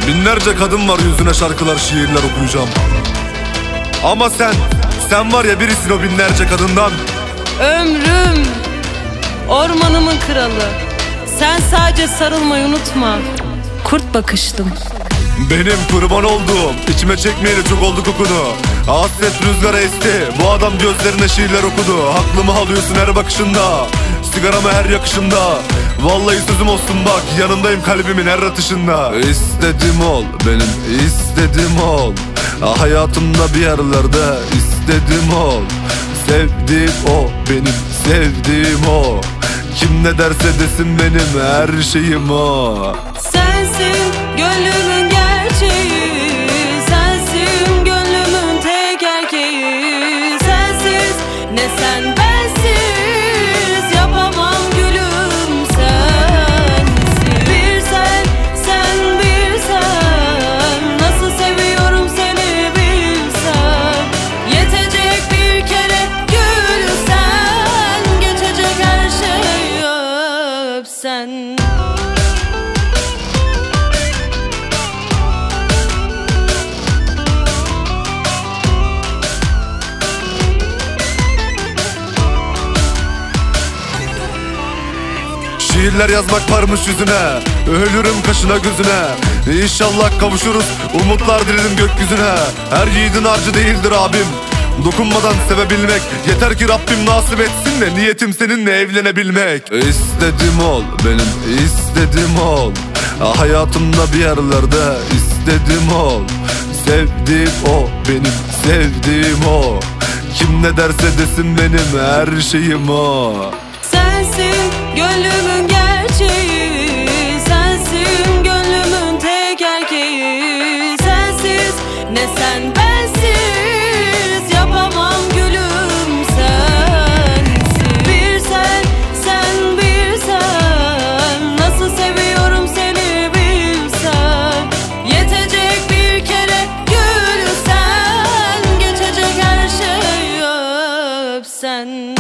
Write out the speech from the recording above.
Binlerce kadın var, yüzüne şarkılar, şiirler okuyacağım. Ama sen var ya birisin o binlerce kadından. Ömrüm, ormanımın kralı. Sen sadece sarılmayı unutma. Kurt bakıştım. Benim kurban olduğum, içime çekmeyeli çok oldu kokunu. Hasret rüzgara esti, bu adam gözlerine şiirler okudu. Aklımı alıyorsun her bakışında, sigaramı her yakışında. Vallahi sözüm olsun bak, yanındayım kalbimin her atışında. İstedim ol, benim istedim ol. Hayatımda bir yerlerde istedim ol. Sevdiğim o, benim sevdiğim o. Kim ne derse desin benim her şeyim o. Sensin gönlümün gerçeği, sensin gönlümün tek erkeği. Sensiz ne sen bensiz yapamam gülüm, sensin. Bir sen bir sen, nasıl seviyorum seni bilsen. Yetecek bir kere gülsen, geçecek her şey öpsen. Şiirler yazmak varmış yüzüne, ölürüm kaşına gözüne. İnşallah kavuşuruz, umutlar dilerim gökyüzüne. Her yiğidin harcı değildir abim, dokunmadan sevebilmek. Yeter ki Rabbim nasip etsin de niyetim seninle evlenebilmek. İstedim ol, benim istedim ol. Hayatımda bir yerlerde istedim ol. Sevdiğim o, benim sevdiğim o. Kim ne derse desin benim her şeyim o. Sensin gönlümün gerçeği, sensin gönlümün tek erkeği. Sensiz ne sen bensiz yapamam gülüm, sensin. Bir sen bir sen, nasıl seviyorum seni bilsen. Yetecek bir kere gülsen, geçecek her şey öpsen.